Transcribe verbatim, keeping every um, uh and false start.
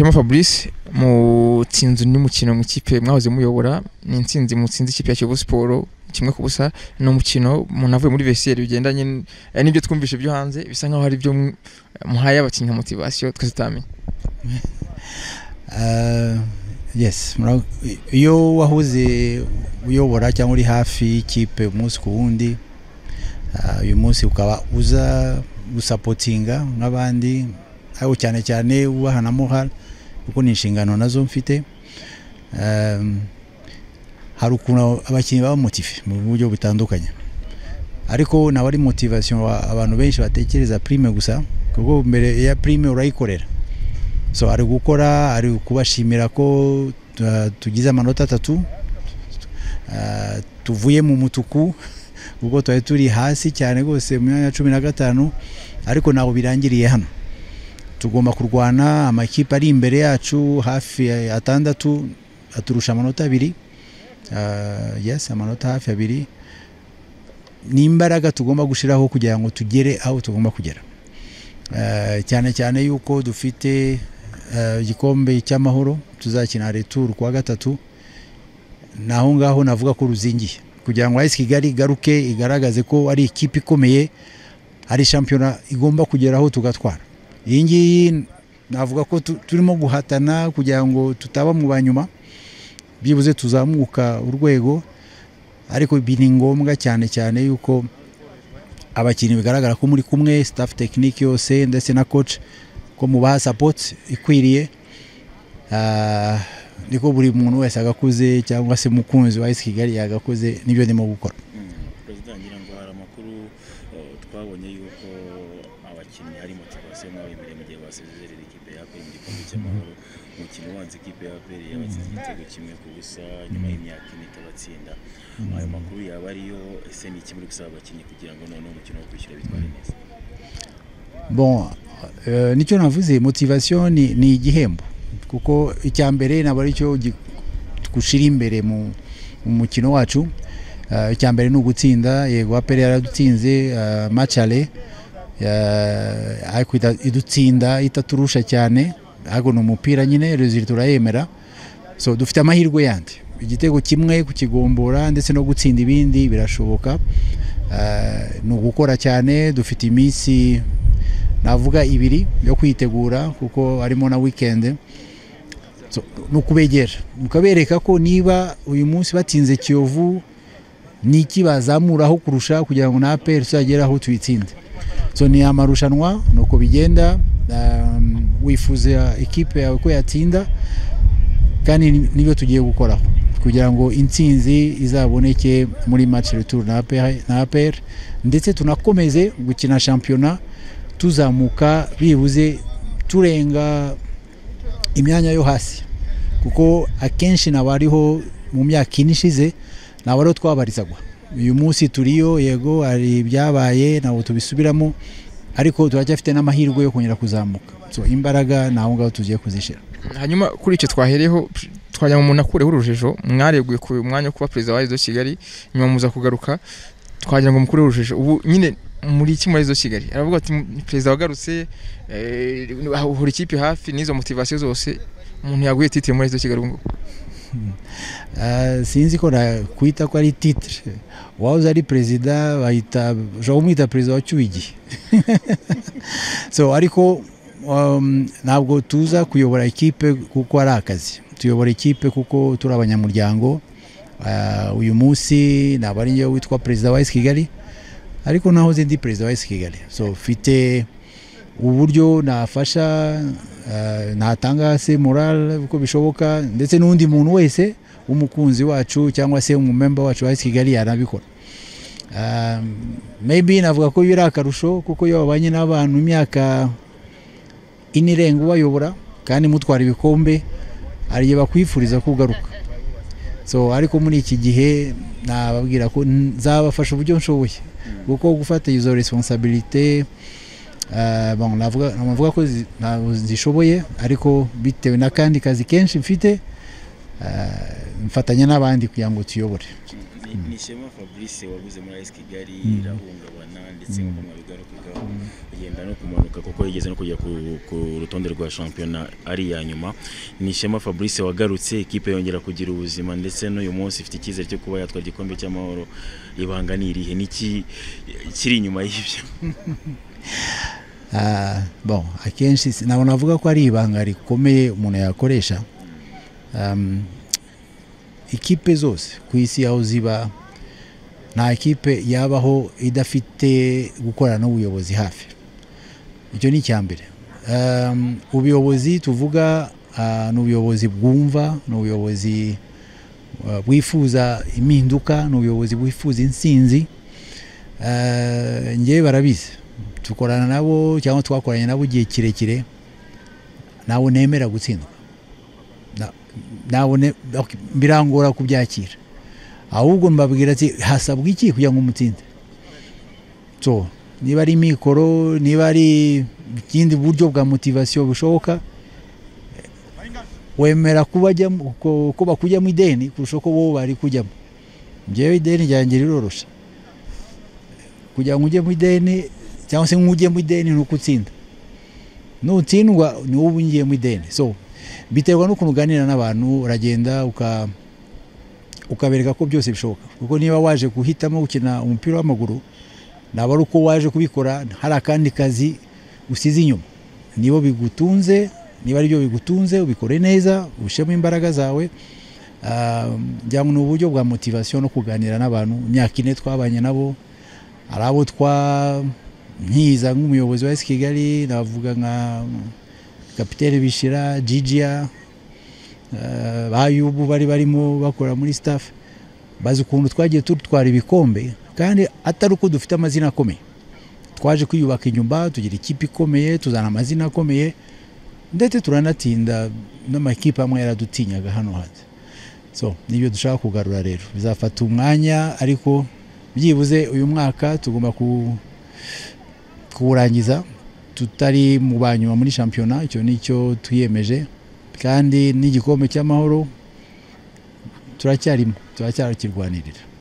Rushema Fabrice mu tsinzu ni mukino mu kipe mwahoze muyobora ni intsinzi mu tsinzi ikipe ya Kiyovu Sport kimwe ku busa no mukino munavuye muri vestiaire bigendanye n'ibyo twumvishe byo hanze bisa nkaho hari byo muhaye abakinnyi motivation twazitamenye. Uh, yes, iyo wahuze uyobora cyangwa uri hafi ikipe umunsi ku wundi, uyu munsi ukaba uza gusapotinga nk'abandi, aho cyane cyane ubahana moral kuko ni inshingano nazo mfite. Um, hari ukuntu abakinnyi baba motive mu buryo butandukanye, ariko nabari motivation abantu benshi batekereza prime gusa, kuko mbere ya prime urayikorera. So ari gukora, ari kubashimira ko uh, tugize amanota atatu, uh, tuvuye mu mutuku kuko twari turi hasi cyane gose mu myanya cumi na gatanu, ariko naho birangiriye hano. Tugomba kurwana, amakipe ari imbere yacu hafi atandatu aturusha amanota abiri. Uh, yes, amanota hafi abiri. Ni imbaraga tugomba gushiraho kugira ngo tugere aho tugomba kugera. Uh, cyane cyane yuko dufite igikombe uh, cy'amahoro tuzakina retour kwa gatatu, naho ngaho navuga ko ruzingiye kugira ngo A S Kigali garuke igaragaze ko ari ikipe ikomeye, ari championnat igomba kugeraho tugatwara. Iyi ngiyi navuga ko turimo guhatana kugira ngo tutaba mu banyuma, bibuze tuzamuka urwego, ariko biri ngombwa cyane cyane yuko abakinnyi bigaragara ko muri kumwe, staff technique yose ndetse na coach ko mubaha support ikwiriye. Uh, niko buri muntu wese agakuze cyangwa se mukunzi wa A S Kigali yagakuze, nibyo ndimo gukora. President ngira ngo hari amakuru twabonye yuko abakinnyi hari motivation mwawe imbere mu gihe basezerera ikipe ya A P R mu gikombe cy'amahoro, umukino wanze ikipe ya A P R yabatsinze igitego kimwe ku busa nyuma y'imyaka ine itabatsinda. Ayo makuru yaba ariyo, ese ni iki muri gusaba abakinnyi kugira ngo none umukino wo kwishyura bitware neza? Bon, uh, nicyo navuze, motivation ni, ni igihembo, kuko icyambere nabari cyo gushira imbere mu mukino wacu. Uh, icyambere ni ugutsinda, yego A P R yaradutsinze uh, match aller, uh, ariko idutsinda itaturusha cyane, ariko no mupira nyine result turayemera. So dufite amahirwe yandi, igitego kimwe kukigombora ndetse no gutsinda ibindi birashoboka. Uh, no gukora cyane, dufite iminsi navuga ibiri yo kwitegura kuko harimo na weekend. So no kubegera mukabereka ko niba uyu munsi batinze Kiyovu niki bazamuraho kurusha kugira ngo na A P R tuzageraho tuyitsinde. So ni amarushanwa nuko bigenda. Um, wifuza ikipe yawe ko yatsinda, kandi nibyo tugiye gukoraho kugira ngo intsinzi izaboneke muri match retour na A P R, ndetse tunakomeze gukina championnat tuzamuka bibuze turenga imyanya yo hasi, kuko akenshi nabariho mu myaka inishize nabaro twabarizagwa. Uyu munsi turiyo, yego ari byabaye nabo tubisubiramo, ariko turacyafite n'amahirwe yo kongera kuzamuka. So imbaraga naho ngaho tugiye kuzishira. Hanyuma kuri icyo twahereho twajya mu muntu akureho urujejo, mwareguye ku mwanya wo kuba president wa A S Kigali, nyuma muza kugaruka twagira ngo mukure urujejo. Ubu nyine muri iki muri A S Kigali aravuga ati president wagarutse, eh ahura ikipe hafi n'izo motivation zose, umuntu yaguye titre muri A S Kigali ngo Uh, sinzi ko na kuita ko ari titre. Wahoze ari president bahita jo umwita president wa cyuigi. So ariko um, ntabwo tuza kuyobora ikipe kuko ari akazi, tuyobora ikipe kuko turi abanyamuryango. Uh, uyu munsi nabari ngiye witwa president wa A S Kigali, ariko nahoze ndi president wa A S Kigali. So fite uburyo nafasha, uh, natanga se moral uko bishoboka, ndetse n'undi muntu wese umukunzi wacu cyangwa se umumember wacu wa A S Kigali yanabikora. Um, maybe navuga ko yira akarusho kuko yo babanye n'abantu imyaka inirengo bayobora kandi mutwara ibikombe, ariye bakwifuriza kugaruka. So ariko muri iki gihe nababwira ko nzabafasha uburyo nshoboye, kuko gufata izo responsibility Uh, bon navuga navuga ko zishoboye, ariko bitewe na kandi kazi kenshi mfite, uh, mfatanya n'abandi kugira ngo tuyobore. ni Shema Fabrice waguze muri A S Kigali irahungabana ndetse nk'uko mwabigarukaho ugenda no kumanuka kuko yigeze no kujya ku rutonde rwa championnat ari ya nyuma. Ni Shema Fabrice wagarutse ikipe yongera kugira ubuzima ndetse n'uyu munsi ifite icyizere cyo kuba yatwara igikombe cy'amahoro. Ibanga ni irihe niki kiri inyuma y'ibyo? Ah, bon, akenshi nabo navuga ko ari ibanga rikomeye umuntu yakoresha. Um, ikipe zose ku isi aho ziba nta ikipe yabaho idafite gukorana n'ubuyobozi hafi. Icyo ni icyambere. Um, ubuyobozi tuvuga uh, n'ubuyobozi bwumva, n'ubuyobozi uh, bwifuza impinduka, n'ubuyobozi bwifuza insinzi. Uh, ngewe barabizi tukorana nabo cyangwa twakoranye nabo igihe kirekire, nawe nemera gutsindwa, nawe birangora kubyakira, ahubwo mbabwira ati hasabwa iki kugira ngo umutsinde. So niba ari mikoro, niba ari ikindi buryo bwa motivation bushoboka, wemera kubajyamo ko bakujya mu ideni kurusha ko bo bari kujyamo. Ngewe ideni ryanjye rirorosha, kugira ngo ujye mu ideni cyangwa se nk'ujye mu ideni nuko utsinda, nutsindwa ni wowe ungiye mu ideni. So biterwa no kuganira n'abantu, uragenda uka ukabereka ko byose bishoboka, kuko niba waje guhitamo gukina umupira w'amaguru naba ari uko waje kubikora hari akandi kazi usize inyuma, nibo bigutunze, niba ari byo bigutunze ubikore neza ushemo imbaraga zawe. Njya mu buryo bwa motivation no kuganira n'abantu. Imyaka ine twabanye nabo, ari abo twa nkiza nk'umuyobozi wa A S Kigali, navuga nka Kapiteni Bishira, Gigia, uh, bayubu bari barimo bakora muri staff, bazi ukuntu twagiye tutwara ibikombe kandi atari uko dufite amazina akomeye. Twaje kwiyubaka inyumba, tugira ikipe ikomeye, tuzana amazina akomeye, ndetse turanatinda n'amakipe amwe yaradutinyaga hano hanze. So nibyo dushaka kugarura rero, bizafata umwanya ariko byibuze uyu mwaka tugomba ku kurangiza tutari mu banyuma muri championnat. Icyo nicyo tuyemeje, kandi n'igikombe cy'amahoro turacyarimo, turacyarikirwanirira.